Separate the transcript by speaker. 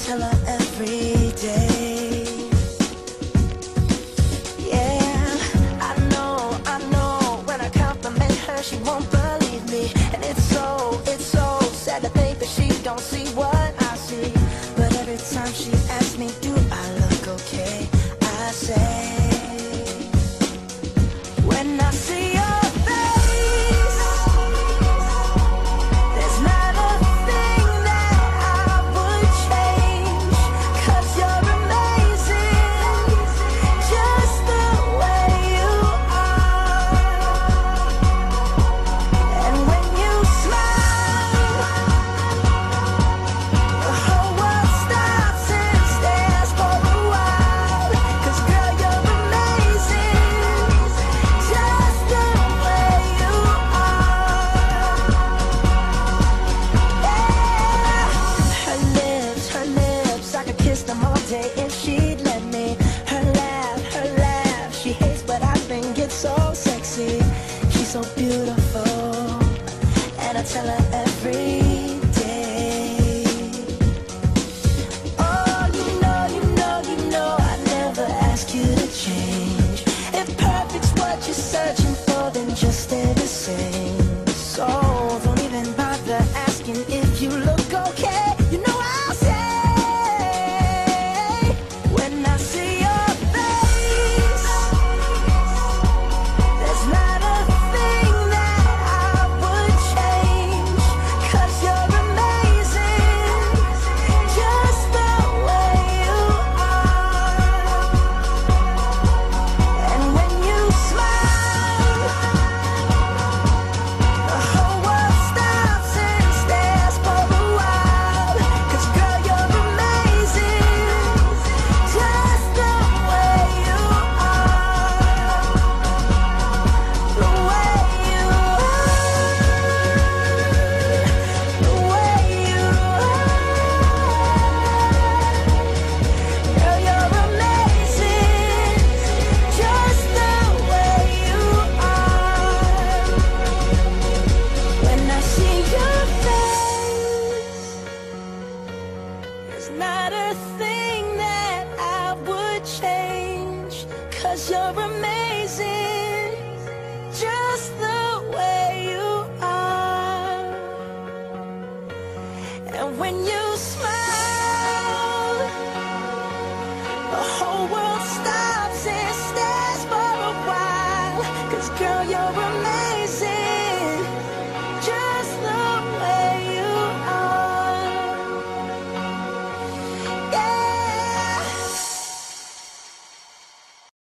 Speaker 1: tell her every day. Yeah, I know, when I compliment her, she won't believe me. And it's so sad to think that she don't see what I see. But every time she asks me, do I look okay? I say, when I see your face, there's not a thing that I would change, 'cause you're amazing, just the way you are. And when you smile, the whole world stops and stares for a while. 'Cause girl, you're amazing, just the way you are. Yeah. Her lips, I could kiss them all day if she'd let me. Her laugh, she hates but I think it's so sexy. She's so beautiful, and I tell her every day. Oh, you know, I never ask you to change. If perfect's what you're searching for, then just stay the same. So don't even bother asking if you look okay. You know I'll say, when I see your face, there's not a thing that I would change, 'cause you're amazing, just the way you are. And when you smile, the whole world stops and stares for a while. 'Cause girl, you're amazing, just the way you are. The way you are. The way you are. Girl, you're amazing, just the way you are. When I see your face, there's not a thing that I would change, 'cause you're amazing, just the way you are. And when you smile, the whole world stops and stares